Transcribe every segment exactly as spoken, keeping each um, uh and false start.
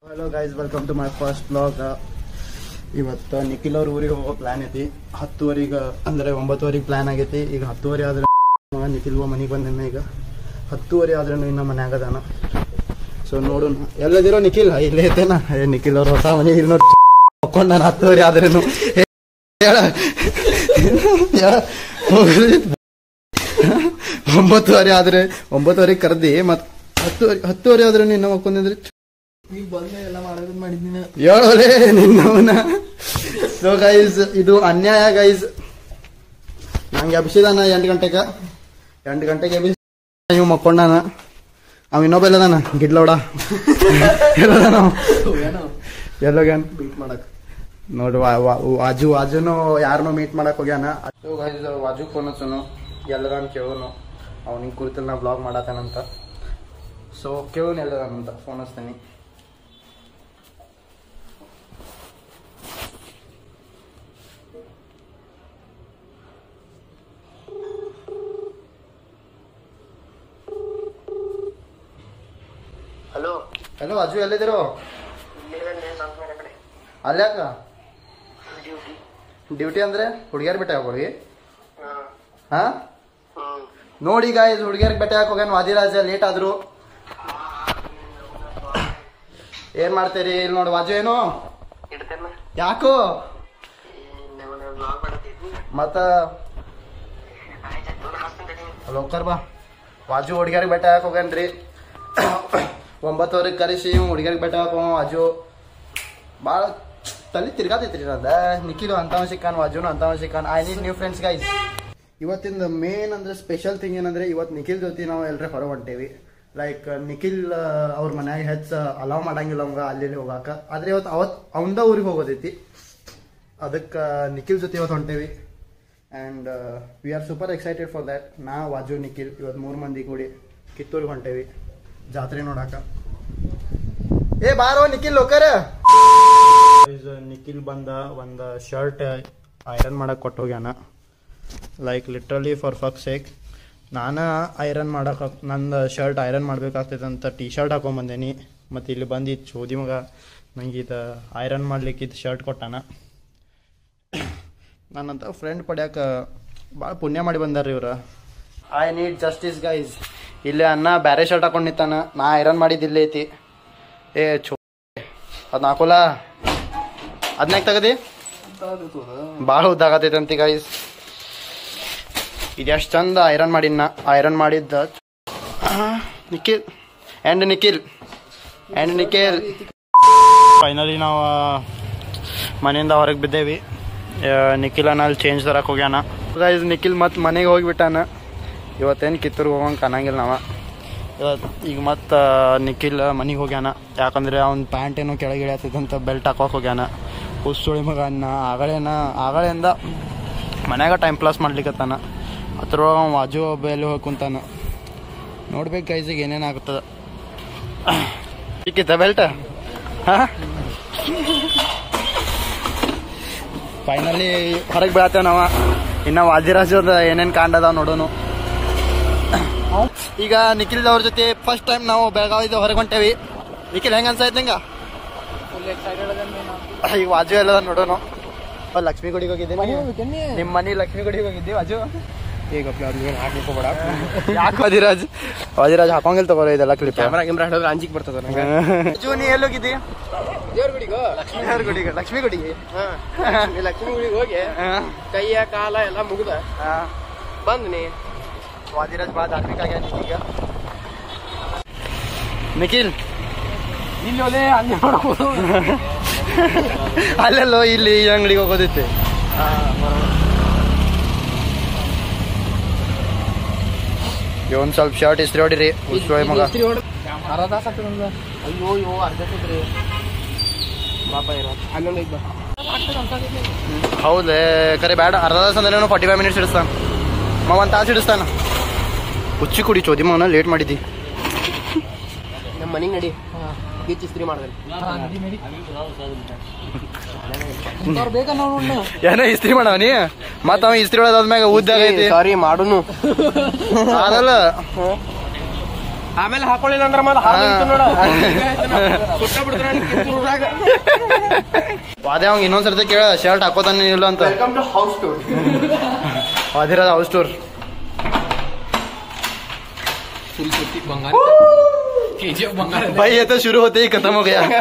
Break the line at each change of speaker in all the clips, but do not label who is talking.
Hello guys, welcome to my first blog. ಇವತ್ತು ನಿಖಿಲ್ ಅವ್ರ ಊರಿಗೆ ಹೋಗೋ ಪ್ಲಾನ್ ಐತಿ. ಹತ್ತುವರೆಗೆ ಅಂದರೆ ಒಂಬತ್ತುವರೆಗೆ ಪ್ಲಾನ್ ಆಗೈತಿ. ಈಗ ಹತ್ತುವರೆ ಆದ್ರೆ ನಿಖಿಲ್ ಮನೆಗೆ ಬಂದಿನ. ಈಗ ಹತ್ತುವರೆ ಆದ್ರೂ ಇನ್ನು ಮನ್ಯಾಗ ಅದಾನ. ಸೊ ನೋಡೋಣ ಎಲ್ಲದಿರೋ ನಿಖಿಲ್ ಇಲ್ಲೇ ಐತೇನ. ಏ ನಿಖಿಲ್ ಅವ್ರ ಹೊಸ ಮನೆ ಇಲ್ಲಿ ನೋಡಿ ಹಾಕೊಂಡು ನಾನು ಹತ್ತುವರೆ ಆದ್ರೇನು ಒಂಬತ್ತುವರೆ ಆದ್ರೆ ಒಂಬತ್ತುವರೆಗೆ ಕರ್ದಿ ಮತ್ ಹತ್ತುವರೆ ಹತ್ತುವರೆ ಆದ್ರೆ ನಿನ್ನ ಹಾಕೊಂಡಿದ್ರೆ
ಎಲ್ಲ ಮಾಡೋದ್ ಮಾಡಿದ್ದೀನಿ
ಹೇಳೋಲೆ ನಿನ್ನವನ. ಸೊ ಗೈಸ್, ಇದು ಅನ್ಯಾಯ ಗೈಸ್. ನಂಗೆ ಎಬ್ಸಿದಾನ ಎಂಟು ಗಂಟೆಗೆ ಎಂಟು ಗಂಟೆಗೆ ಎಬ್ಬಿಸಿ ಇವ್ ಮಕ್ಕೊಂಡಾನ. ಅವ್ ಇನ್ನೊಬ್ಬ ಎಲ್ಲದಾನ ಗಿಡ್ಲೋಡ ಎಲ್ಲದಾನ ಎಲ್ಲೋಗ್ಯಾನ
ಬೀಟ್ ಮಾಡಕ್
ನೋಡು. ವಾಜು ವಾಜುನು ಯಾರನ್ನೋ ಮೀಟ್ ಮಾಡಕ್ ಹೋಗ್ಯಾನ. ಸೊ ಗೈಸ್, ವಾಜು ಫೋನ್ ಹಚ್ಚನು ಎಲ್ಲದಾನ ಕೇಳೋನು. ಅವ್ನಿಗೆ ಕುರಿತಲ್ಲಿ ನಾ ಬ್ಲಾಗ್ ಮಾಡತ್ತಾನಂತ. ಸೊ ಕೇಳೋನು ಎಲ್ಲದಾನಂತ ಫೋನ್ ಹಚ್ತೇನೆ.
ಹಲೋ
ಹಲೋ ಅಜು, ಎಲ್ಲಿದ್ದೀರೋ? ಅಲ್ಯಾಕ ಡ್ಯೂಟಿ ಅಂದ್ರೆ ಹುಡುಗಿಯರ್ ಬೆಟ್ಟ ಹಾಕೋಗಿ. ಹಾ ನೋಡಿ ಗಾಯ್ಸ್, ಹುಡುಗಿಯರ್ಗೆ ಬೆಟ್ಟ ಹಾಕೋಗ್ಯಾನ ವಾದಿರಾಜ. ಲೇಟ್ ಆದ್ರು ಏನ್ ಮಾಡ್ತೀರಿ? ಇಲ್ಲಿ ನೋಡಿ ವಾಜು, ಏನು ಯಾಕೋ ಮತ್ತ ಲೋಕರ್ ಬಾ. ವಾಜು ಹುಡುಗಿಯರ್ಗೆ ಬೆಟ್ಟ ಹಾಕೋಗ್ಯಾನ್ರಿ. ಒಂಬತ್ತುವರೆಗೆ ಕರೆಸಿ ಹುಡುಗಿಯರ್ಗೆ ಬೆಟ್ಟ ಹಾಕೋ. ವಾಜು ಭಾಳ ತಲೆ ತಿರ್ಗಾತೈತ್ರಿ ನಂದ. ನಿಖಿಲು ಅಂತವ ಸಿಕ್ಕಾನ್, ವಾಜುನು ಅಂತವ ಸಿಕ್ಕಾನ್. I need new friends guys. ಇವತ್ತಿಂದ ಮೇನ್ ಅಂದ್ರೆ ಸ್ಪೆಷಲ್ ಥಿಂಗ್ ಏನಂದ್ರೆ, ಇವತ್ತು ನಿಖಿಲ್ ಜೊತೆ ನಾವು ಎಲ್ಲರೇ ಹೊರ ಹೊಂಟೇವಿ. ಲೈಕ್ ನಿಖಿಲ್ ಅವ್ರ ಮನ್ಯಾಗ ಹೆಚ್ಚ ಅಲಾವ್ ಮಾಡಂಗಿಲ್ಲ ಅವಂಗ ಅಲ್ಲಿ ಹೋಗಾಕ. ಆದ್ರೆ ಇವತ್ತು ಅವತ್ ಅವಂದ ಊರಿಗೆ ಹೋಗೋದೈತಿ. ಅದಕ್ಕೆ ನಿಖಿಲ್ ಜೊತೆ ಇವತ್ತು ಹೊಂಟೇವಿ. And we are super excited for that. ನಾ ವಾಜು ನಿಖಿಲ್ ಇವತ್ತು ಮೂರು ಮಂದಿ ಕೂಡಿ ಕಿತ್ತೂರಿಗೆ ಹೊಂಟೇವಿ ಜಾತ್ರೆ ನೋಡಾಕ. ಏ ಬಾರೋ ನಿಖಿಲ್ ಲೋಕರ. ನಿಖಿಲ್ ಬಂದ ಒಂದು ಶರ್ಟ್ ಐರನ್ ಮಾಡಕ್ ಕೊಟ್ಟು ಹೋಗ್ಯಾನ. Like literally for fuck sake. ನಾನು ಐರನ್ ಮಾಡಕ್ಕೆ ನಂದು ಶರ್ಟ್ ಐರನ್ ಮಾಡ್ಬೇಕಾಗ್ತೈತೆ ಅಂತ ಟಿ ಶರ್ಟ್ ಹಾಕೊಂಬಂದೇನಿ. ಮತ್ತು ಇಲ್ಲಿ ಬಂದು ಚೋದಿ ಮಗ ನಂಗೆ ಇದು ಐರನ್ ಮಾಡ್ಲಿಕ್ಕೆ ಇದು ಶರ್ಟ್ ಕೊಟ್ಟಾನ. ನನ್ನಂತ ಫ್ರೆಂಡ್ ಪಡ್ಯಾಕ ಭಾಳ ಪುಣ್ಯ ಮಾಡಿ ಬಂದಾರ್ರಿ ಇವ್ರು. I need justice guys. ಇಲ್ಲೇ ಅನ್ನ ಬ್ಯಾರೆ ಶರ್ಟ್ ಹಾಕೊಂಡು ನಿಂತಾನ. ನಾ ಐರನ್ ಮಾಡಿದ್ದಿಲ್ಲ ಐತಿ. ಏ ಚೋ ಅದ್ ಹಾಕೋಲ್ಲ, ಅದನ್ನಾಗ ತಗದಿ ಭಾಳ ಉದ್ದಾಗತೈತೆ ಅಂತಿ ಗೈಸ್. ಇದು ಎಷ್ಟು ಚಂದ ಐರನ್ ಮಾಡಿನ. ಐರನ್ ಮಾಡಿದ್ದ Nikhil and Nikhil and Nikhil finally ನಾವು ಮನೆಯಿಂದ ಹೊರಗೆ ಬಿದ್ದೇವಿ. ನಿಖಿಲನ ಅಲ್ಲಿ ಚೇಂಜ್ ತರಕ್ಕೆ ಹೋಗ್ಯಾನ ಗೈಸ್. ನಿಖಿಲ್ ಮತ್ತೆ ಮನೆಗೆ ಹೋಗಿಬಿಟ್ಟಾನ. ಇವತ್ತೇನು ಕಿತ್ತೂರಿಗೆ ಹೋಗಂಗೆ ಕಾಣಂಗಿಲ್ಲ ನಾವು ಇವತ್ತು. ಈಗ ಮತ್ತು ನಿಖಿಲ್ ಮನೆಗೆ ಹೋಗ್ಯಾನ. ಯಾಕಂದರೆ ಅವ್ನ ಪ್ಯಾಂಟ್ ಏನೋ ಕೆಳಗೆ ಇಳಿಯತ್ತಂತ ಬೆಲ್ಟ್ ಹಾಕೋಕೆ ಹೋಗ್ಯಾನ. ಹುಸುಳಿ ಮಗ ಅನ್ನ ಆಗಳೇನ ಆಗಳಿಂದ ಮನ್ಯಾಗ ಟೈಮ್ ಪಾಸ್ ಮಾಡ್ಲಿಕ್ಕತ್ತಾನ. ಅದ್ರೊಳಗೆ ಅವ್ನು ವಾಜು ಒಬ್ಬ ಎಲ್ಲಿ ಹೋಗಿ ಕುಂತಾನ. ನೋಡ್ಬೇಕು ಗೈಸಿಗೆ ಏನೇನು ಆಗ್ತದೆ. ಸಿಕ್ಕಿತ್ತ ಬೆಲ್ಟ್? ಹಾಂ, ಫೈನಲಿ ಹೊರಗೆ ಬೀಳತ್ತೇವೆ ನಾವು. ಇನ್ನು ವಾದಿರಾಜದ ಏನೇನು ಕಾಂಡದಾವ ನೋಡೋನು. ಈಗ ನಿಖಿಲ್ ಅವ್ರ ಜೊತೆ ಫಸ್ಟ್ ಟೈಮ್ ನಾವು ಬೆಳಗಾವಿದ ಹೊರಗೆ ಹೊಂಟೇವಿ. ನಿಖಿಲ್ ಹೆಂಗ ಅನ್ಸಾಯ್ತು ನಿಂಗ? ಈಗ ವಾಜು ಎಲ್ಲ ನೋಡೋನು. ಲಕ್ಷ್ಮೀ ಗುಡಿಗೆ ಹೋಗಿದ್ದೀನಿ. ನಿಮ್ಮ ಮನೆ ಲಕ್ಷ್ಮೀ ಗುಡಿಗೆ ಹೋಗಿದ್ದಿ ವಾಜು. ಈಗ ಹಾಕ್ಲಿಕ್ಕೆ ಬೇಡ. ಯಾಕೆ ವಾದಿರಾಜ್ ವಾದಿರಾಜ್ ಹಾಕೋಂಗಿಲ್ಲ ತಗೋರ ಇದೆಲ್ಲ ಕ್ಲಿಪ್. ಕ್ಯಾಮ್ರಾ ಕ್ಯಾಮ್ರಾ ಹಿಡಿದ್ರೆ ಅಂಜಿಕ್ ಬರ್ತದ ನಂಗೆ. ವಾಜು ನೀ ಎಲ್ಲಿ ಹೋಗಿದ್ದಿ? ದೇವ್ರ ಗುಡಿಗೋ ಲಕ್ಷ್ಮೀ ದೇವ್ರ ಗುಡಿಗೆ ಲಕ್ಷ್ಮೀ ಗುಡಿಗೆ ಲಕ್ಷ್ಮೀ ಗುಡಿಗೆ ಹೋಗಿ ಕೈಯ ಕಾಲ ಎಲ್ಲ ಮುಗಿದ ಬಂದ್ ನೀ. ವಾದಿರಾಜ್ ಭಾಳ ಧಾರ್ಮಿಕ ಆಗ್ಯಾನ ಈಗ. ನಿಖಿಲ್ ಇಲ್ಲಿ ಹೋದೆ ಅಲ್ಲಿ ನೋಡ್ಬೋದು. ಅಲ್ಲೆಲ್ಲೋ ಇಲ್ಲಿ ಈ ಅಂಗಡಿಗೆ ಹೋಗೋದೈತೆ. ಒಂದು ಸ್ವಲ್ಪ ಶರ್ಟ್ ಇಸ್ತ್ರಿ ಹೊಡಿರಿ ಉಸ್ರೋಳಿ ಮಗ.
ಅರ್ಧ ತಾಸ ಆಗ್ತದ. ಅಯ್ಯೋ ಯೋ ಅರ್ಧ ರೀ ಬಾಪ ಇರೋ ಅಲ್ಲೊಂದು ಐದು
ಹೌದೇ ಕರೆ ಬೇಡ. ಅರ್ಧ ತಾಸ ಅಂದ್ರೆ ಫಾರ್ಟಿ ಫೈವ್ ಮಿನಿಟ್ಸ್ ಇಡಿಸ್ತಾನ ಮ ಒಂದು ತಾಸು ಇಡಿಸ್ತಾನ. ಹುಚ್ಚಿ ಕುಡಿ ಚೋದಿ ಮಗನ ಲೇಟ್ ಮಾಡಿದ್ದಿ.
ನಮ್ಮ ಮನೆಗೆ ನಡಿ ಗೀಚ್ ಇಸ್ತ್ರಿ ಮಾಡಿದ್ರೆ
ಏನೋ ಇಸ್ತ್ರಿ ಮಾಡವ ನೀ. ಮತ್ತ ಅವ ಇಸ್ತ್ರಿ ಹೊಡೋದಾದ್ಮ್ಯಾಗ ಉದ್ದಾಗ ಐತಿ.
ಸಾರಿ ಮಾಡುನು
ಅದಲ್ಲ
ಆಮೇಲೆ ಹಾಕೊಳ್ಳಿಲ್ಲ ಅಂದ್ರೆ ಮತ್ತೆ ಹಾಲು ನೋಡ
ಅದೇ ಅವ್ ಇನ್ನೊಂದ್ಸರ್ತಿ ಕೇಳ ಶರ್ಟ್ ಹಾಕೋತಾನೆ ಇಲ್ಲ ಅಂತ.
Welcome to house tour.
ಅದಿರೋದು ಹೌಸ್ ಟೂರ್. भाई ये तो शुरू होते ही खत्म हो गया.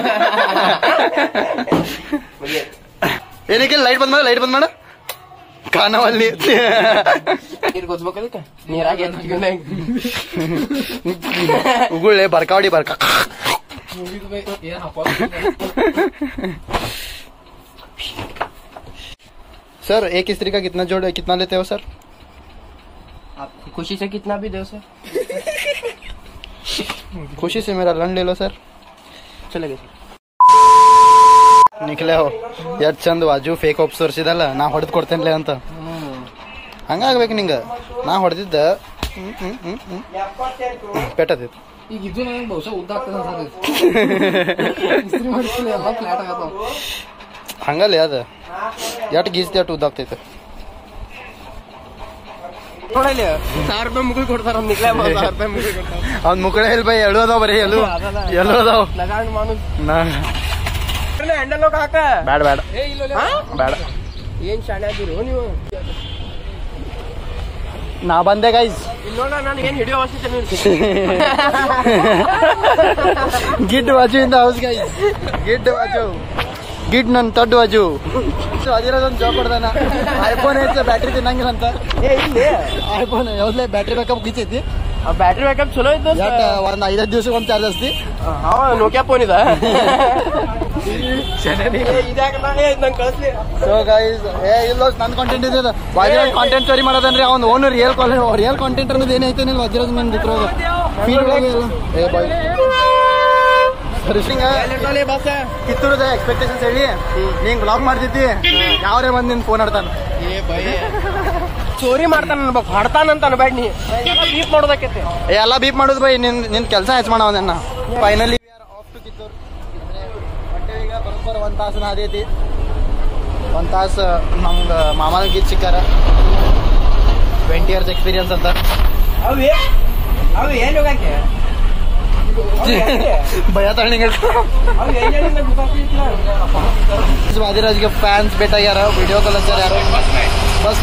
ये निखिल लाइट बंद मार, लाइट बंद मार. खाना वाली उगुळे बरकावडी बरका. सर एक स्त्री का कितना जोड़ कितना लेते हो सर?
आप खुशी से कितना भी दो सर.
खुशी से मेरा लन ले लो सर.
चलेगा
ನಿಖಿಲೆ ಹೋ ಎಷ್ಟು ಚಂದ ವಾಜು ಫೇಕ್ ಆಪ್ಸ್ ತೋರಿಸಿದಲ್ಲ ನಾ ಹೊಡೆದು ಕೊಡ್ತೇನೆ ಅಂತ ಹಂಗಾಗ್ಬೇಕು ನಿಂಗ. ನಾ ಹೊಡೆದಿದ್ದ ಪೆಟ್ಟದಿತ್ತು.
ಈಗ ಇದು ನನಗೆ ಬಹುಶಃ ಉದ್ದ ಆಗ್ತದೆ
ಹಂಗಲ್ಲ ಅದ ಎಷ್ಟು ಗೀಸ್ತಿ ಅಷ್ಟು ಉದ್ದ ಆಗ್ತೈತೆ.
ಸಾವಿರ ರೂಪಾಯಿ ಮುಗಿಲ್ ಕೊಡ್ತಾರ
ಅವ್ನ ಮುಕ್ಕಳ ಹೇಳಿ ಬೈ ಎಲ್ಲೂ ಅದಾವ ಬರೀ ಎಲ್ಲೂ ಎಲ್ಲೂ ಅದಾವ.
ಹ್ಯಾಂಡಲ್ ಹಾಕ
ಬೇಡ ಬೇಡ ಬೇಡ.
ಏನ್ ಶಾಣೆ ಆಗಿರು ನೀವು.
ನಾ ಬಂದೆ ಗೈಸ್.
ಇಲ್ಲೋಣ ನಾನು ಏನ್ ಹಿಡಿಯೋ ಅವಶ್ಯಕತೆ
ಗಿಡ್ ವಾಜು ಇಂದ ಹೌಸ್ ಗೈಸ್. ಗಿಡ್ ವಾಜು ಗಿಡ್ ನನ್ ದೊಡ್ಡ ವಾಜು ಅದಿರೋದೊಂದು ಜಾಬ್ ಕೊಡ್ದಾನ. ಐಫೋನ್ ಐತೆ ಬ್ಯಾಟ್ರಿ ತಿನ್ನಂಗಿಲ್ಲ ಅಂತ.
ಏ ಇಲ್ಲಿ
ಐಫೋನ್ ಯಾವ್ದೇ ಬ್ಯಾಟ್ರಿ ಬ್ಯಾಕಪ್ ಗಿಚ್ಚೈತಿ.
ಬ್ಯಾಟ್ರಿ ಬ್ಯಾಕಪ್ ಚಲೋ ಇದ್ದು
ಒಂದ್ ಐದೈದು ದಿವಸಕ್ಕೆ ಒಂದ್ ಚಾರ್ಜ್ ಹಚ್ತಿ.
ನೋಕ್ಯಾ ಫೋನ್ ಇದ ಕಳಿಸ್ಲಿ.
ಸೊ ಗೈಸ್ ಏ ಇಲ್ಲ ನನ್ ಕಾಂಟೆಂಟ್ ಇದೆ ವಾಜಿರಾಜ್ ಕಾಂಟೆಂಟ್ ಸ್ಟೋರಿ ಮಾಡೋದನ್ರಿ ಅವ್ನು own real college real content ಅನ್ನೋದು ಏನೈತೆ ನೀವು ವಾಜಿರಾಜ್ ನನ್ ಬಿಟ್ಟಿರೋದು ಫೀಲ್ ಒಳಗೆ ಏ ಬಾಯ್ ಋಷಿಂಗ ಕಿತ್ತೂರದ ಎಕ್ಸ್ಪೆಕ್ಟೇಷನ್ಸ್ ಹೇಳಿ ನೀಂಗ್ ಬ್ಲಾಗ್ ಮಾಡ್ತಿದ್ದಿ ಯಾವ್ರೇ ಬಂದ್ ನಿನ್ ಫೋನ್ ಆಡ್ತಾನ.
ಏ ಬೈ ಚೋರಿ ಮಾಡ್ತಾನ ಅನ್ಬೇಕು ಹೊಡ್ತಾನಂತ ಅನ್ಬೇಡ ನೀ ಬೀಪ್ ಮಾಡೋದಕ್ಕೆ
ಎಲ್ಲ ಬೀಪ್ ಮಾಡೋದು ಬೈ ನಿನ್ ನಿನ್ ಕೆಲಸ ಹೆಚ್ಚು ಮಾಡವ ನನ್ನ. Finally off to Kittur. ಈಗ ಬರೋಬ್ಬರ ಒಂದ್ ತಾಸು ನಾದೈತಿ. ಒಂದ್ ತಾಸು ನಮ್ಗೆ ಮಾಮನ ಗೀತ್ ಸಿಕ್ಕಾರ ಟ್ವೆಂಟಿ ಇಯರ್ಸ್ ಎಕ್ಸ್ಪೀರಿಯನ್ಸ್ ಅಂತ.
ಅವು ಅವು ಏನ್ ಹೋಗಕ್ಕೆ
ಭಯ ತಣ್ಣಿಗೆ ವಾದಿರಾಜ್ಗೆ ಫ್ಯಾನ್ಸ್ ಭೇಟಾಗ್ಯಾರ ವಿಡಿಯೋ ಕಾಲ್ ಹಚ್ಚಾರ ಯಾರು ಬಸ್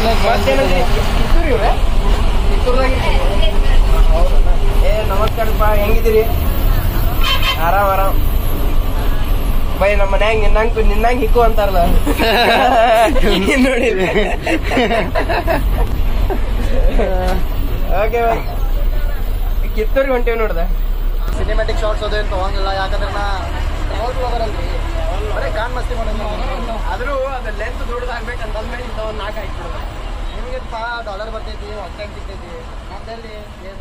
ಏ ನಮಸ್ಕಾರಪ್ಪ ಹೆಂಗಿದ್ದೀರಿ? ಆರಾಮ್ ಆರಾಮ್ ಬೈ. ನಮ್ಮ ಮನ್ಯಾಗ ನಿನ್ನಂಗ್ ನಿನ್ನಂಗ್ ಹಿಕ್ಕು ಅಂತಾರಲ್ಲ ನೋಡಿ. ಓಕೆ ಬೈ ಕಿತ್ತೂರಿಗೆ ಹೊಂಟೇವಿ ನೋಡ್ದ.
ಸಿನಿಮ್ಯಾಟಿಕ್ ಶಾರ್ಟ್ಸ್ ಅದೇನು ತಗೊಂಗಿಲ್ಲ ಯಾಕಂದ್ರೆ ನಾ ಟ್ರಾವೆಲ್ ಬರಲ್ರಿ ಬರೀ ಕಾನ್ ಮಸ್ತಿ ಮಾಡೋದು.
ಆದ್ರೂ ಅದ ಲೆಂತ್ ದೊಡ್ಡದಾಗ್ಬೇಕಂತ ಅಂದ್ಮೇಲೆ ಇಂಥ ಒಂದು ನಾಲ್ಕು ಹಾಕ್ಬಿಡೋದು.
ನಿಮಗೆ ಡಾಲರ್ ಬರ್ತೈತಿ ಹೊಟ್ಟೆ ಸಿಗ್ತೈತಿ ನಮ್ಮಲ್ಲಿ ಏನು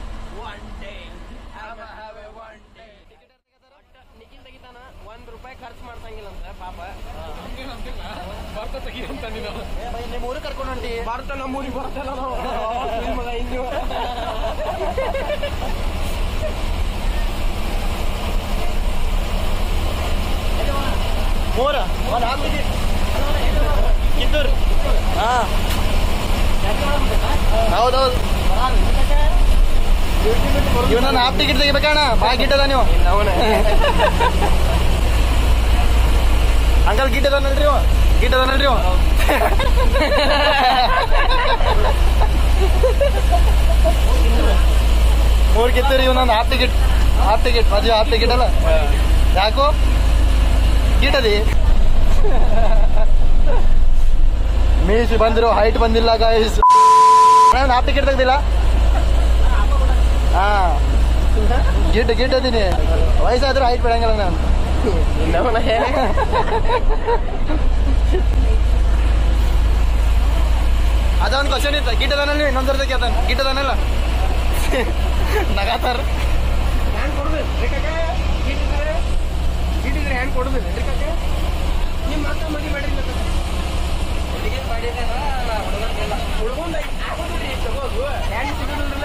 ನಿಖಿಲ್ ತೆಗಿತಾನ ಒಂದ್ ರೂಪಾಯಿ ಖರ್ಚು ಮಾಡ್ತಂಗಿಲ್ಲ ಅಂತ ಪಾಪ.
ನಿಮ್ಮ ಊರಿಗೆ ಕರ್ಕೊಂಡು ಹೊಂಟಿ
ಭಾರತ ನಮ್ಮೂರಿಗೆ ಬರ್ತಲ್ಲ ನಾವು ಮಗ ಇನ್ನು
ಮೂರ ಒಂದು ಹಾಫ್ ಟಿಕೆಟ್ ಕಿತ್ತೂರು. ಹಾಂ ಹೌದೌದು ಇವ್ ನಾನು ಹಾಫ್ ಟಿಕೆಟ್ ತೆಗಿಬೇಕಣ್ಣ. ಭಾಳ ಗಿಟ್ ಅದ ನೀವು ಅಂಕಲ್ ಗಿಟ್ ಅದಾನಲ್ರಿ ಇವ ಗಿಟ್ ಅದಾನಲ್ರಿ ಇವ ಮೂರು ಕಿತ್ತೂರಿ ಇವ್ ನಾನು ಹಾಫ್ ಟಿಕೆಟ್ ಹಾಫ್ ಟಿಕೆಟ್ ಮದುವೆ ಹಾಫ್ ಟಿಕೆಟ್ ಅಲ್ಲ ಯಾಕೋ ಗಿಟದಿ ಮೀಸಿ ಬಂದಿರೋ ಹೈಟ್ ಬಂದಿಲ್ಲ ಗೈಸ್. ನಾನು ಹಾಫ್ ಟಿಕೆಟ್ ತೆಗ್ದಿಲ್ಲ. ಹಾ ಗಿಡ್ ಗಿಡ್ ಅದೀನಿ ವಯಸ್ಸಾದ್ರೂ ಹೈಟ್ ಬಿಡಂಗಿಲ್ಲ ನಾನು. ಅದೊಂದು ಕ್ವಶನ್ ಇತ್ತು ಗಿಡ್ ಅದಾನಲ್ಲಿ ಇನ್ನೊಂದರ ಕೇಳ್ತಾನೆ ಗಿಡ್ ಅದಾನಲ್ಲ ನಗಾತಾರ.
ಹ್ಯಾಂಡ್ ಕೊಡ್ಬೇಕು ಗಿಟ್ಟಿದ್ರೆ ಹ್ಯಾಂಡ್ ಕೊಡ್ಬೇಕು ನಿಮ್ಮ ಅಕ್ಕ ಮದಿ ಮಾಡ್ರಿ ಹುಡುಗಿ ಮಾಡಿದಾರ ಹುಡುಗಂದ ಆಗೋದ್ರಿ ತಗೋದು ಹ್ಯಾಂಡ್ ಸಿಗೋದಿಲ್ಲ.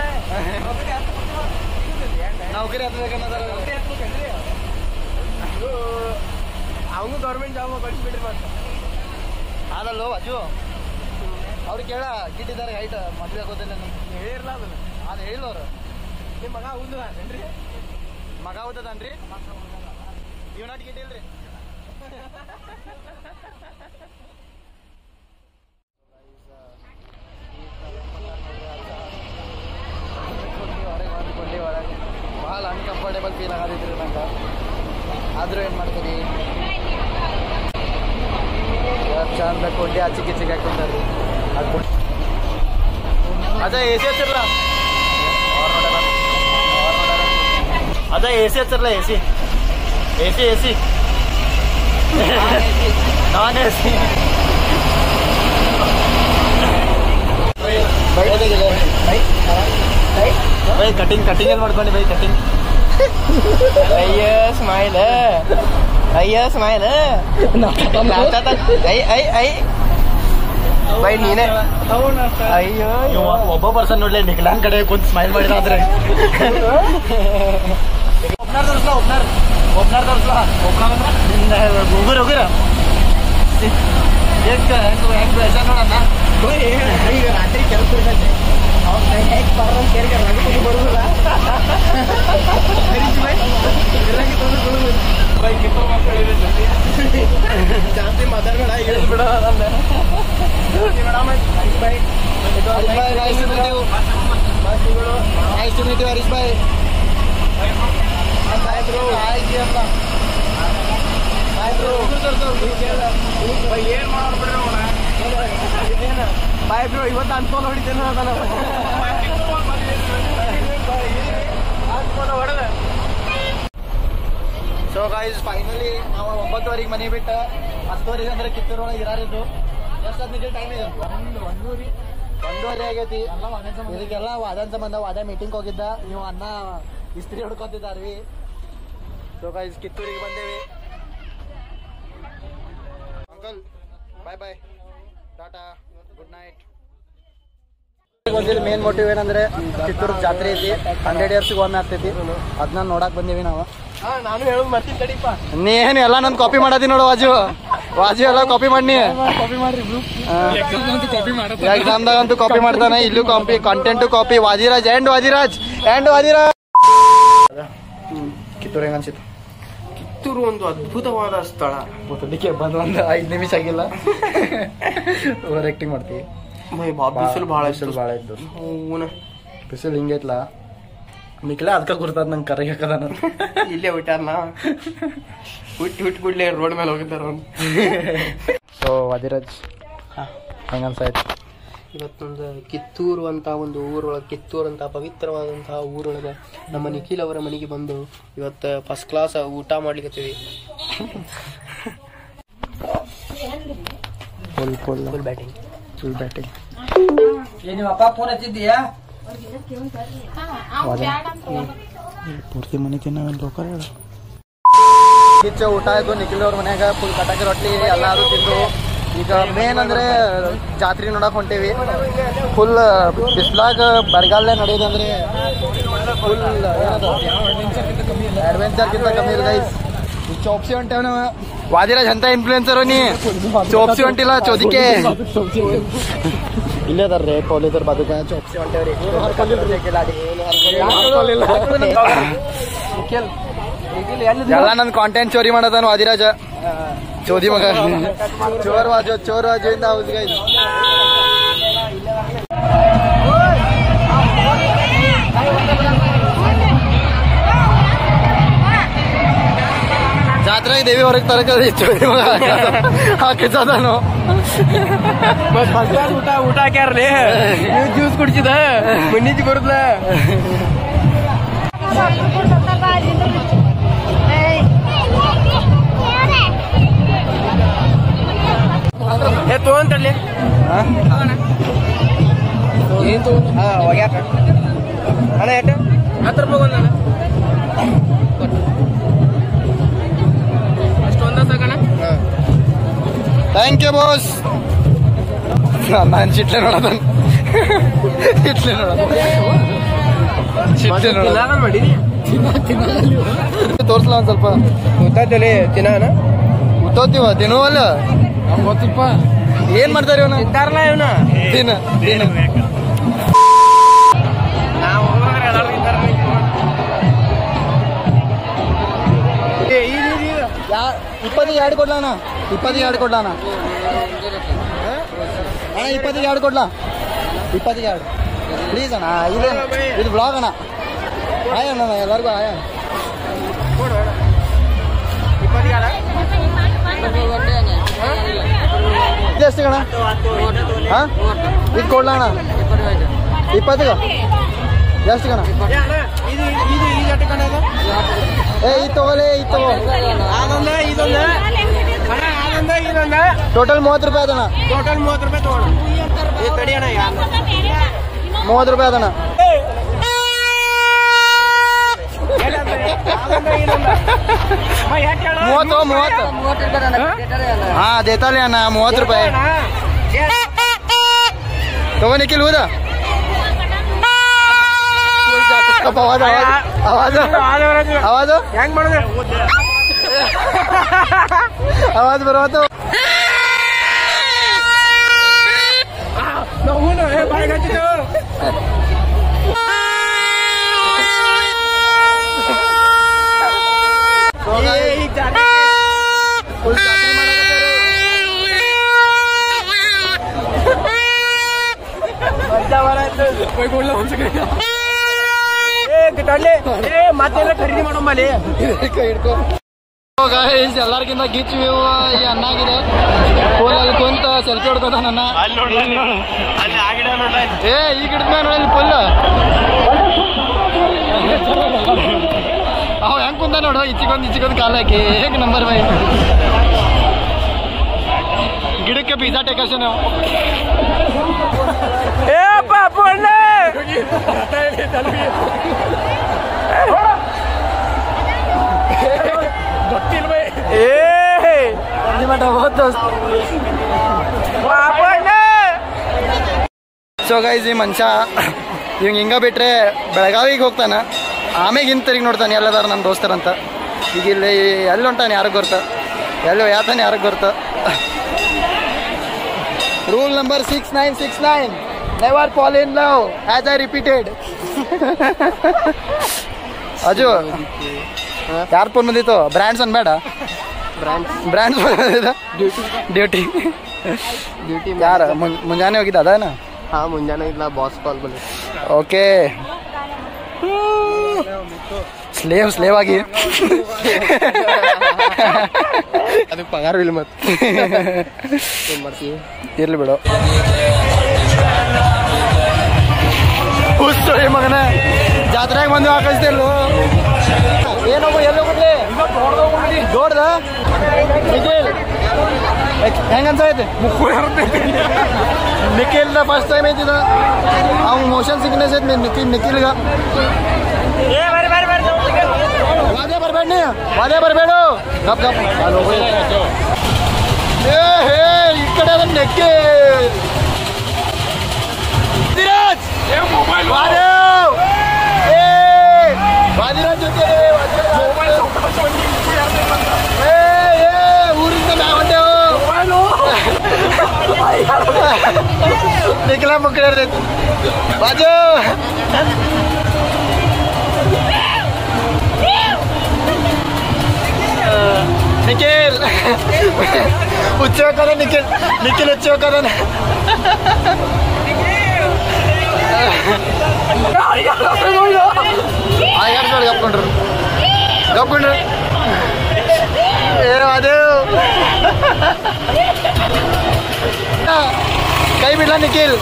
ನೌಕರಿ ಹತ್ಬೇಕನ್ನೋದಾರ
ಅವನು ಗೌರ್ಮೆಂಟ್ ಜಾಬ್ ಕಳಿಸ್ಬಿಟ್ರಿ ಮತ್ತೆ
ಅದಲ್ಲೋ ಅಜ್ಜು ಅವ್ರು ಕೇಳ ಗಿಟ್ಟಿದ್ದಾರೆ ಹೈಟ್ ಮದ್ವೆ ಆಗೋದಿಲ್ಲ ನಮ್ಗೆ
ಹೇಳಿರಲ್ಲ ಅದನ್ನ
ಅದು ಹೇಳಿಲ್ಲ ಅವರು
ಮಗ ಉದ್ದನ್ರಿ
ಮಗ ಉದ್ದದನ್ರಿ ಇವನಾಟ್ ಗಿಟ್ಟಿಲ್ರಿ ಭಾಳ ಅನ್ಕಂಫರ್ಟೇಬಲ್ ಫೀಲ್ ಆಗದಿದ್ರಿ ನಂಗೆ ಆದರೂ ಏನು ಮಾಡ್ತೀರಿ ಚಂದ ಕೊಡ್ಲಿ ಆಚಿಗೆ ಚಿಕ್ಕ ಹಾಕೊಂಡ್ರಿ ಅದು ಅದ ಎ ಸಿ ಹಚ್ಚಿರಲ್ಲ ಅದ ಎ ಸಿ ಹಚ್ಚಿರಲ್ಲ A C A C A C ನಾನ್ ಎ ಸಿ ಬೈ ಕಟಿಂಗ್ ಕಟಿಂಗ್ ಏನ್ ಮಾಡ್ಕೊಂಡಿ ಬೈ ಕಟಿಂಗ್
ಅಯ್ಯ ಸ್ಮೈಲ್ ಅಯ್ಯ ಸ್ಮೈಲ್ ಐ ಐ ಐ ಬೈ ನೀನೆ ಅಯ್ಯೋ
ಒಬ್ಬ ಪರ್ಸನ್ ನೋಡ್ಲಿ ನಿಖಿಲಾನ್ ಕಡೆ ಕುಂತ್ ಸ್ಮೈಲ್ ಮಾಡಿದ್ರೆ ಒಬ್ನಾರ್ ತೋರಿಸ್ಲಾ ಒಬ್ನಾರ್ ಒಬ್ನಾರ್ ತೋರಿಸ್ಲಾ ಒಬ್ನಾರ್ ಅಂದ್ರೆ ಉಗುರ್ ಉಗುರ ಹೆಂಗ್ ಹೆಂಗ್ ಹೆಂಗ್ ಬೇಜಾರ್ ನೋಡಣ್ಣ
ಈಗ ರಾತ್ರಿ ಕೆಲಸ ಇರ್ತೈತೆ ಅವ್ರ ಹೇಗೆ ಬರೋ ಕೇಳಿಗೆ ರಗಡಿ ಬರುದಿಲ್ಲ ಜಾಸ್ತಿ ಮಾತಾಡ್ಬೇಡ ಹೇಳ್ಬಿಡ
nice to meet you Harish ಭಾಯ್
ಏನ್ ಮಾಡ್ಬಿಡ್ರಿ ಬಾಯ್ ಬ್ರೋ ಇವತ್ತು ಅನ್ಫೋನ್ ಹೊಡಿತೇನೆ ಹೊಡೆದ
ಸೊ ಗೈಸ್ ಫೈನಲಿ ನಾವು ಒಂಬತ್ತುವರೆಗೆ ಮನೆ ಬಿಟ್ಟು ಹತ್ತುವರೆಗೆ ಅಂದ್ರೆ ಕಿತ್ತೂರೊಳಗೆ ಇರಾರಿದ್ದು ಎಷ್ಟು ಹದಿನೈದು ಟೈಮ್ ಇದೆ ಒಂದು ಒಂದೂವರೆ ಒಂದೂವರೆ ಆಗೈತಿ ಇದಕ್ಕೆಲ್ಲ ವಾದನ್ ಸಂಬಂಧ ವಾದ ಮೀಟಿಂಗ್ ಹೋಗಿದ್ದ ನೀವು ಅನ್ನ ಇಸ್ತ್ರಿ ಹೊಡ್ಕೊತಿದ್ದಾರ್ವಿ ಸೊ ಗೈಸ್ ಕಿತ್ತೂರಿಗೆ ಬಂದೇವಿ uncle bye bye tata good night main motive ಏನಂದ್ರೆ ಕಿತ್ತೂರು ಜಾತ್ರೆ ಐತಿ ಹಂಡ್ರೆಡ್ ಇಯರ್ಸ್ಗೆ ಒಮ್ಮೆ ಆಗ್ತೈತಿ ಅದನ್ನ ನೋಡಕ್ ಬಂದೀವಿ ನಾವು
ನಾನು ಹೇಳೋದು ಬರ್ತೀನಿ ತಡಿಪ್ಪ
ನೀನ್ ಎಲ್ಲ ನನ್ ಕಾಪಿ ಮಾಡದಿ ನೋಡು ವಾಜು ವಾಜು ಎಲ್ಲ ಕಾಪಿ ಮಾಡಿ
ಕಾಪಿ ಮಾಡ್ರಿ
ಎಕ್ಸಾಮ್ದಾಗ ಅಂತೂ ಕಾಪಿ ಮಾಡ್ತಾನೆ ಇಲ್ಲೂ copy content copy Vajiraj and Vajiraj and Vajiraj Kittur ಹೆಂಗ ಅನ್ಸಿತ್ತು
ಕಿತ್ತೂರು ಒಂದು ಅದ್ಭುತವಾದ ಸ್ಥಳ
ಮುತ್ತಲಿಕ್ಕೆ ಬಂದು ಒಂದು ಐದು ನಿಮಿಷ ಆಗಿಲ್ಲ ಓವರ್ ಆಕ್ಟಿಂಗ್ ಮಾಡ್ತೀವಿ
ಬಿಸಿಲು ಬಹಳ
ಬಿಸಿಲು ಭಾಳ ಇದ್ದು
ಹೂನ
ಬಿಸಿಲು ಹಿಂಗೈತ್ಲ ನಿಕ್ಲೆ ಅದಕ್ಕೆ ಗುರ್ತದ ನಂಗೆ ಕರೆ ಹಾಕದ
ಇಲ್ಲೇ ಹುಟ್ಟಾರನ ಹುಟ್ಟಿ ಹುಟ್ಟಿ ಕೂಡ್ಲೆ ರೋಡ್ ಮೇಲೆ ಹೋಗಿದ್ದಾರ ಅವ್ನು
ಸೊ ವಾಜಿರಾಜ್ ಹೆಂಗ ಅನ್ಸಾಯ್ತು
ಇವತ್ತೊಂದು ಕಿತ್ತೂರು ಅಂತ ಒಂದು ಊರೊಳಗೆ ಕಿತ್ತೂರು ಅಂತ ಪವಿತ್ರವಾದಂತಹ ಊರೊಳಗೆ ನಮ್ಮ ನಿಖಿಲ್ ಅವರ ಮನೆಗೆ ಬಂದು ಇವತ್ತು ಫಸ್ಟ್ ಕ್ಲಾಸ್ ಊಟ ಮಾಡ್ಲಿಕ್ಕತ್ತೀವಿ
full full
full batting
full batting
ಏನಪ್ಪ ಫೋನ್ ಹಚ್ಚಿದ್ದೀಯಾ
ಪೂರ್ತಿ ಮನೆ ತಿನ್ನ ಲೋಕಲ್ ಕಿಚ್ಚ ಊಟ ಆಯ್ತು ನಿಖಿಲ್ ಅವ್ರ ಮನ್ಯಾಗ ಫುಲ್ ಕಟಾಕಿ ರೊಟ್ಟಿ ಎಲ್ಲಾರು ತಿಂದು ಈಗ ಮೇನ್ ಅಂದ್ರೆ ಜಾತ್ರೆ ನೋಡಕ್ ಹೊಂಟೇವಿ ಫುಲ್ ಬಿಸ್ಲಾಗ ಬರಗಾಲ ನಡೆಯೋದಂದ್ರೆ ಫುಲ್ ಅಡ್ವೆಂಚರ್ಗಿಂತ ಕಮ್ಮಿ ಇಲ್ಲ ಗೈಸ್ ಈ ಚೋಪ್ಸಿ ಹೊಂಟೇವ್ ನಾವು ವಾದಿರಾಜ್ ಅಂತ ಇನ್ಫ್ಲೂಯೆನ್ಸರ್ ನೀ ಚೋಪ್ಸಿ ಹೊಂಟಿಲ್ಲ ಚೋದಿಕೆ ಇಲ್ಲೇ ಅದಾರ್ರಿ ಪೊಲೀಸರು ಬದುಕ ಚೋಪ್ಸಿ ಹೊಂಟೇವ್ರಿ ಎಲ್ಲ ನನ್ ಕಾಂಟೆಂಟ್ ಚೋರಿ ಮಾಡತಾನು ವಾದಿರಾಜ ಚೋದಿ ಮಗ ಚೋರ್ ವಾಜು ಚೋರ್ ವಾಜು ಇಂದ ಹೌದು ಗೈಸ್ ಜಾತ್ರೆಗೆ ದೇವಿ ಹೊರಗೆ ತರಕ ಚೋದಿ ಮಗ ಹಾಕಿದ್ದಾನು
ಊಟ ಊಟ ಹಾಕ್ಯಾರ್ಲಿ ನೀವು ಜ್ಯೂಸ್ ಕುಡ್ಸಿದ ಮಣ್ಣಿಜಿ ಬರುದ್ಲ ಏ ತಗೊಂತಲ್ಲಿ ಏನ್ ತಗೊಂಡ್ ಹಾ ಒಗ್ಯಾಕ ಅಣ್ಣ ಎಟ್ಟು ಹತ್ತು ರೂಪಾಯಿ ಒಂದಣ್ಣ ಅಷ್ಟೊಂದ ಸಾಕಣ್ಣ
ಥ್ಯಾಂಕ್ ಯು ಬಾಸ್ ನಾನು ಚಿಟ್ಲೆ ನೋಡೋದ ಚಿಟ್ಲೆ ನೋಡೋದ ಚಿಟ್ಲೆ ನೋಡೋದ
ಮಾಡೀನಿ
ತೋರ್ಸ್ಲ ಒಂದ್ ಸ್ವಲ್ಪ
ಗೊತ್ತಾಯ್ತಲ್ಲಿ ತಿನ್ನ
ಉತ್ತೋತೀವ ತಿನ್ನುವಲ್ಲ ಗೊತ್ತಪ್ಪ ಏನ್ ಮಾಡ್ತಾರ ಇವನು
ಇದ್ದಾರಲ್ಲ ಇವನ
ತಿನ್ನ ತಿನ್ನ
ನಾವು
ಇಪ್ಪತ್ತಿಗೆ ಎರಡು ಕೊಡ್ಲಾ ಅಣ್ಣ ಇಪ್ಪತ್ತಿಗೆ ಎರಡು ಕೊಡ್ಲಾ ಅಣ್ಣ ಅಣ್ಣ ಇಪ್ಪತ್ತಿಗೆ ಎರಡು ಕೊಡ್ಲಾ ಇಪ್ಪತ್ತಿಗೆ ಎರಡು ಪ್ಲೀಸ್ ಅಣ್ಣ ಇದು ಇದು ಬ್ಲಾಗ್ ಅಣ್ಣ ಆಯ ಅಣ್ಣ ಎಲ್ಲರಿಗೂ ಆಯ ಎಷ್ಟು ಅಣ್ಣ ಹಾಂ ಇದು ಕೊಡ್ಲಾ ಅಣ್ಣ ಇಪ್ಪತ್ತಿಗೆ ಎಷ್ಟು ಕಣ ಏ ಇದು ತಗೋಲಿ ಇದು ತಗೋ ಟೋಟಲ್ ಮೂವತ್ತು ರೂಪಾಯಿ ಅದಣ್ಣ
ಟೋಟಲ್ ಮೂವತ್ತು ರೂಪಾಯಿ ತಗೋಣ
ಮೂವತ್ತು ರೂಪಾಯಿ ಅದಣ್ಣ ಮೂವತ್ತು ಮೂವತ್ತು ಹಾ ದೇತಾಲಿ ಅಣ್ಣ ಮೂವತ್ತು ರೂಪಾಯಿ ತಗೋ ನಿಖಿಲ್ ಹೌದಾ आवाज आवाज आवाज
ಹೆಂಗ್ ಮಾಡಿದೆ
आवाज बरवतो
ಮತ್ತೆಲ್ಲ ಖರೀದಿ ಮಾಡೋಮ್ಮಲ್ಲಿ
ಎಲ್ಲರಿಗಿಂತ ಗಿಚ್ ವ್ಯೂ ಈ ಅನ್ನಾಗಿದೆ ಪೋಲಲ್ಲಿ ಕುಂತ ಸೆಲ್ಫಿ ಹೊಡ್ಕೋತ ನನ್ನ ಏ ಈ ಗಿಡದ ಮೇಲೆ ನೋಡಿ ಪುಲ್ ಅವ ಹೆಂಗ್ ಕುಂತ ನೋಡು ಇಚ್ಚಿಗೊಂದು ಇಚ್ಚಿಗೊಂದು ಕಾಲ ಹಾಕಿ ಹೇಗೆ ನಂಬರ್ ಬೈ ಗಿಡಕ್ಕೆ ಪಿಜ್ಜಾ ಟೆಕೇಶನ್
ಏ ಪಾಪು ಅಣ್ಣ
ಸೊ ಗೈಸ್ ಈ ಮನುಷ್ಯ ಇವಂಗೆ ಹಿಂಗ ಬಿಟ್ರೆ ಬೆಳಗಾವಿಗೆ ಹೋಗ್ತಾನ ಆಮೇಲೆ ಹಿಂಗೆ ತಿರುಗಿ ನೋಡ್ತಾನೆ ಎಲ್ಲದಾರ ನನ್ನ ದೋಸ್ತರಂತ ಈಗ ಇಲ್ಲಿ ಎಲ್ಲಿ ಹೊಂಟಾನೆ ಯಾರಿಗೆ ಗೊತ್ತ ಎಲ್ಲೋ ಯಾತಾನೆ ಯಾರಿಗೆ ಗೊತ್ತ rule number six nine six nine never fall in love as I repeated Aju ಯಾರು ಫೋನ್ ಬಂದಿತ್ತು ಬ್ರ್ಯಾಂಡ್ಸ್ ಅನ್ಬೇಡ ಬ್ರ್ಯಾಂಡ್ಸ್ ಡ್ಯೂಟಿ ಡ್ಯೂಟಿ
ಡ್ಯೂಟಿ
ಯಾರ ಮುಂಜಾನೆ ಹೋಗಿದ್ದ ಅದಾನ
ಹಾ ಮುಂಜಾನೆ ಇಲ್ಲ ಬಾಸ್ ಕಾಲ್ ಬಂದ
ಓಕೆ ಸ್ಲೇವ್ ಸ್ಲೇವ್ ಆಗಿ
ಅದಕ್ಕೆ ಪಗಾರ ಇಲ್ಲ ಮತ್ತೆ ಏನ್ ಮಾಡ್ತೀವಿ
ಇರ್ಲಿ ಬಿಡು ಹುಚ್ಚು ಮಗನ ಜಾತ್ರೆಗೆ ಬಂದು ಹಾಕಿಸ್ತಿಲ್ಲು ಏನೋಗ ಎಲ್ಲಿ ಹೋಗ್ಲಿ ದೊಡ್ದ ನಿಖಿಲ್ ಹೆಂಗ ಅನ್ಸೈತೆ ನಿಖಿಲ್ ಫಸ್ಟ್ ಟೈಮ್ ಐತಿದ ಅವ್ನ ಮೋಷನ್ ಸಿಕ್ನೆಸ್ ಐತಿ ನಿಖಿಲ್ ನಿಖಿಲ್ಗ ವಾದೇ ಬರ್ಬೇಡ ನೀ ವಾದೇ ಬರ್ಬೇಡು ಗಪ್ ಗಪ್ ಏ ಹೇ ಈ ಕಡೆ ಅದನ್ನ ನೆಕ್ಕೆ ವಾದೇವ್ ಏ ವಾದಿರಾಜ್ ಜೊತೆ ಏ ಏ ಊರಿಂದ ನಾವು ಹೊಂಟೆವು ನಿಖಿಲ ಮಕ್ಕಳ ಬಾಜು ನಿಖಿಲ್ ಉಚ್ಚ ಹೋಗ್ತಾನೆ ನಿಖಿಲ್ ನಿಖಿಲ್ ಉಚ್ಚ ಹೋಗ್ತಾನೆ ಆಯ್ತು ನೋಡಿ ಗಪ್ಕೊಂಡ್ರು ಗಪ್ಕೊಂಡ್ರು ಏನು ಅದು ಕೈ ಬಿಡ್ಲ ನಿಖಿಲ್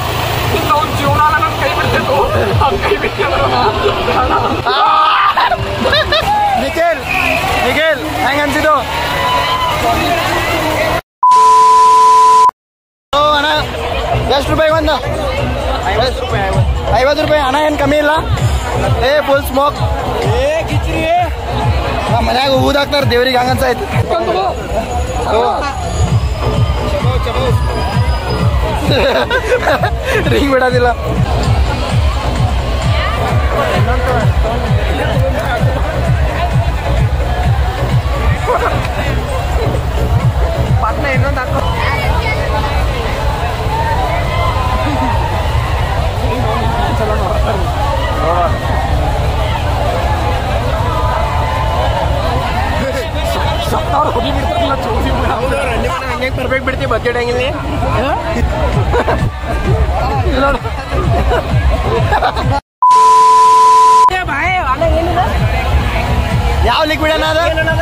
ನಿಖಿಲ್ ನಿಖಿಲ್ ಹೆಂಗ ಅನ್ಸಿದ್ದು ಅಣ್ಣ ಎಷ್ಟು ರೂಪಾಯಿ ಒಂದು ಐವತ್ತು ರೂಪಾಯಿ ಐವತ್ತು ರೂಪಾಯಿ ಹಣ ಏನು ಕಮ್ಮಿ ಇಲ್ಲ ಏ ಫುಲ್ ಸ್ಮೋಕ್ ಏ ಕಿಚ್ರಿ ನಮ್ಮ ಮನ್ಯಾಗ ಊದಾಕ್ತಾರೆ ದೇವ್ರಿಗೆ ಹಂಗ ಅನ್ಸಾಯ್ತು ರಿಂಗ್ ಬಿಡೋದಿಲ್ಲ
ಪಟ್ನ ಇನ್ನೊಂದು ಹಾಕೋ ಚಲೋ ನೋಡ್ತಾರೆ ಸತ್ತವ್ರು ಹುಡಿ ಬಿಡ್ತಾರಲ್ಲ ಪರ್ಫೆಕ್ಟ್ ಬಿಡ್ತೀವಿ ಬಜೆಟ್ ಹಂಗಿಲ್ಲಿ
ಯಾವ ಲಿಕ್ವಿಡ್ ಅನ್ನೋದು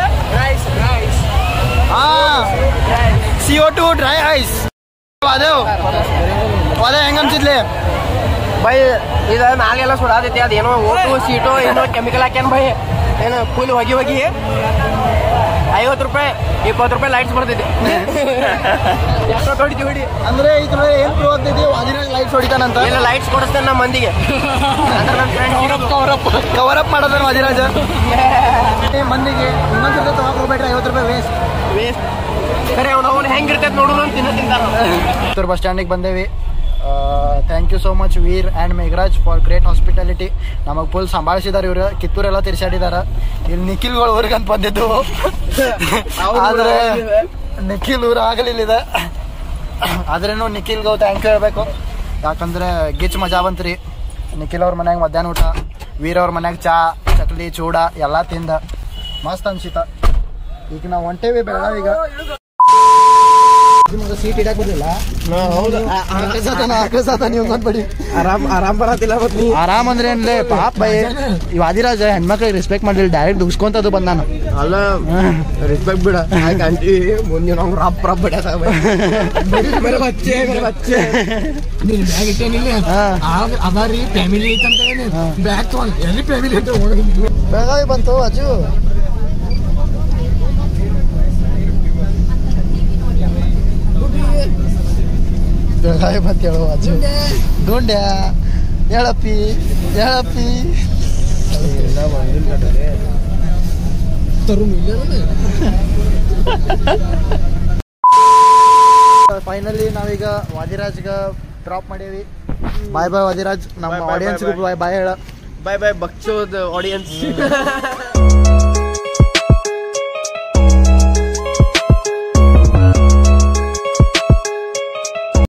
ಹಾ C O two dry ice ಅದೇವು ಅದೇ ಹೆಂಗ ಅನ್ಸಿದ್ಲಿ
ಬೈ ಇದು ಮ್ಯಾಲೆಲ್ಲ ಸುಡಾದೈತಿ ಅದೇನೋ ಓಟು ಸೀಟು ಏನೋ ಕೆಮಿಕಲ್ ಹಾಕ್ಯಾನ ಬೈ ಏನು ಫುಲ್ ಹೊಗಿ ಹೊಗಿ ಐವತ್ತು ರೂಪಾಯಿ ಇಪ್ಪತ್ತು ರೂಪಾಯಿ ಲೈಟ್ಸ್ ಬರ್ತೈತಿ ಹೊಡಿತೀವಿ ಹೊಡಿ
ಅಂದ್ರೆ ಇದ್ರ ಏನ್ ಪ್ರೂವ್ ಆಗ್ತೈತಿ ವಾದಿರಾಜ್ ಲೈಟ್ಸ್ ಹೊಡಿತಾನಂತ
ಇಲ್ಲ ಲೈಟ್ಸ್ ಕೊಡಿಸ್ತೇನೆ ನಮ್ಮ ಮಂದಿಗೆ
ಕವರ್ ಅಪ್ ಮಾಡೋದನ್ನ ವಾದಿರಾಜ ಮಂದಿಗೆ ಇನ್ನೊಂದ್ಸಲ ತಗೊಂಡ್ ಹೋಗ್ಬೇಡ್ರಿ ಐವತ್ತು ರೂಪಾಯಿ ವೇಸ್ಟ್
ವೇಸ್ಟ್ ಸರಿ ಅವ್ನು ಅವ್ನು ಹೆಂಗಿರ್ತೈತೆ ನೋಡೋಣ ಅಂತ ತಿನ್ನ ತಿಂತಾರ
ಕಿತ್ತೂರು ಬಸ್ ಸ್ಟ್ಯಾಂಡಿಗೆ ಬಂದೇವಿ thank you so much Veer and Megharaj for great hospitality ನಮಗೆ ಫುಲ್ ಸಂಭಾಳಿಸಿದಾರೆ ಇವ್ರು ಕಿತ್ತೂರೆಲ್ಲ ತಿರ್ಸಾಡಿದಾರ ಇಲ್ಲಿ ನಿಖಿಲ್ಗಳು ಊರಿಗೆ ಅಂತ ಬಂದಿದ್ದು ಆದರೆ ನಿಖಿಲ್ ಊರು ಆಗಲಿಲ್ಲ ಇದೆ ಆದ್ರೇನು ನಿಖಿಲ್ಗೆ ಥ್ಯಾಂಕ್ ಯು ಹೇಳ್ಬೇಕು ಯಾಕಂದ್ರೆ ಗಿಚ್ ಮಜಾ ಬಂತ್ರಿ ನಿಖಿಲ್ ಅವ್ರ ಮನ್ಯಾಗ ಮಧ್ಯಾಹ್ನ ಊಟ ವೀರ್ ಅವ್ರ ಮನ್ಯಾಗ ಚಾ ಚಕ್ಲಿ ಚೂಡ ಎಲ್ಲ ತಿಂದ ಮಸ್ತ್ ಅನ್ಸಿತ ಈಗ ನಾವು ಹೊಂಟೇವಿ ಬೆಳಗಾವಿಗ ಸೀಟ್ ಇಡಕ್ ಬರಲಿಲ್ಲ
ಆರಾಮ್ ಆರಾಮ್ ಬರತ್ತಿಲ್ಲ
ಆರಾಮ್ ಅಂದ್ರೆ ಏನ್ಲೇ ಪಾಪ ಬೈ ಈ ವಾದಿರಾಜ ಹೆಣ್ಮಕ್ಳಿಗೆ ರೆಸ್ಪೆಕ್ಟ್ ಮಾಡಿಲ್ಲ ಡೈರೆಕ್ಟ್ ದುಗ್ಸ್ಕೊಂತದ್ದು ಬಂದ ನಾನು
ಅಲ್ಲ ರೆಸ್ಪೆಕ್ಟ್ ಬಿಡ ಆಂಟಿ ಮುಂದೆ ನಾವು ರಪ್ ರಪ್ ಬಿಡ ಬಚ್ಚೆ ಬಚ್ಚೆ ನೀನು ಬ್ಯಾಗ್ ಇಟ್ಟೇನಿಲ್ಲ ಅದಾರಿ ಫ್ಯಾಮಿಲಿ ಐತಂತ ಬ್ಯಾಗ್ ತಗೊಂಡು ಎಲ್ಲಿ ಫ್ಯಾಮಿಲಿ ಅಂತ
ಬೆಳಗಾವಿ ಬಂತು ಅಜ್ಜು ಬೆಳಗಾವಿ ಬಂತ ಹೇಳು ಅಜ್ಜು ಡುಂಡ್ಯ ಹೇಳಪ್ಪಿ ಹೇಳಪ್ಪಿ ಫೈನಲಿ ನಾವೀಗ ವಾದಿರಾಜ್ಗ ಡ್ರಾಪ್ ಮಾಡೇವಿ ಬಾಯ್ ಬಾಯ್ ವಾದಿರಾಜ್ ನಮ್ಮ ಆಡಿಯನ್ಸ್ ಬಾಯ್ ಬಾಯ್ ಹೇಳ
ಬಾಯ್ ಬಾಯ್ ಬಕ್ಸೋದ್ ಆಡಿಯನ್ಸ್